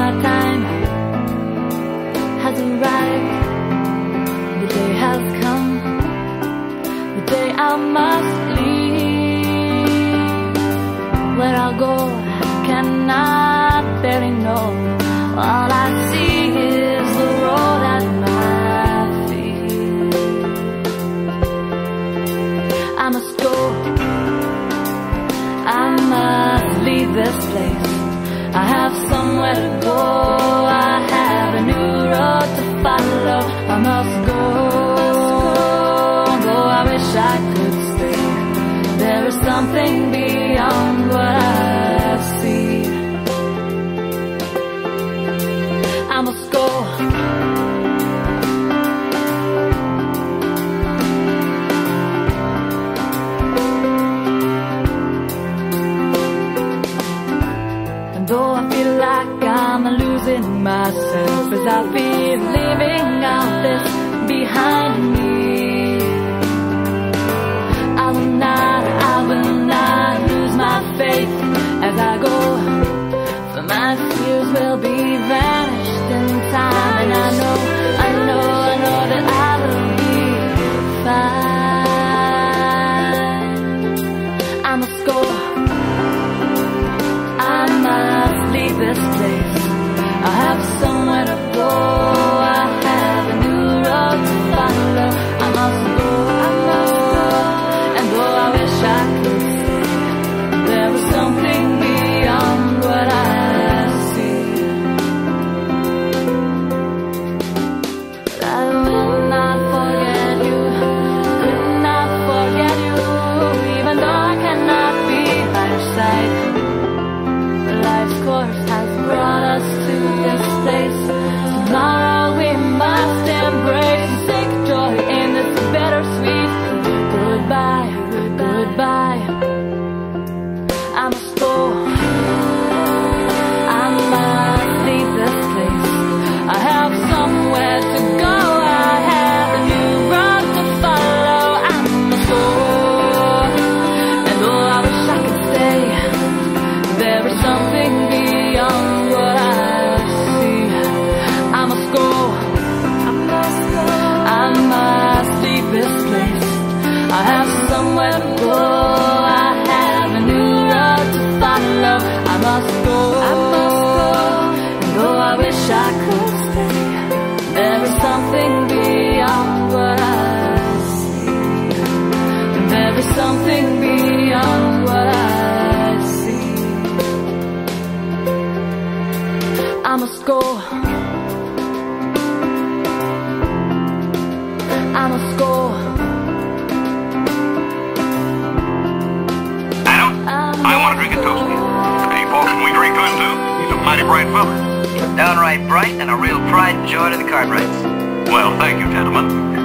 my time has arrived. The day has come, the day I must leave. Where I'll go, I cannot barely know. All I see is the road at my feet. I must go, I must leave this place. I have somewhere to go, I have a new road to follow. I must go, though I wish I could stay. There is something beyond what I see. I must go. And though I feel like I'm losing myself as I feel leaving out this behind me, I will not lose my faith as I go. For my fears will be vanished in time, and I know that I will be fine. I must go, I must leave this place. I have somewhere to go, I have a new road to follow. I must go, and though I wish I could stay, there was something beyond what I see. But I will not forget you, could not forget you, even though I cannot be by your side. Life's course has brought us to this place. Tomorrow we must embrace and seek joy in this bittersweet goodbye, goodbye. I must go, I must leave this place. I have somewhere to go, I have a new road to follow. I must go, and though I wish I could stay, there is something beyond what I see. I must go, I must leave this place. I have somewhere to go, I have a new road to follow. I must go, and though I wish I could stay, there is something beyond what I see. There is something beyond what I see. I must go, I must go. Adam, I want to drink a toast. Hey, folks, can we drink to him too? He's a mighty bright fella. Downright bright and a real pride and joy to the Cartwrights. Well, thank you, gentlemen.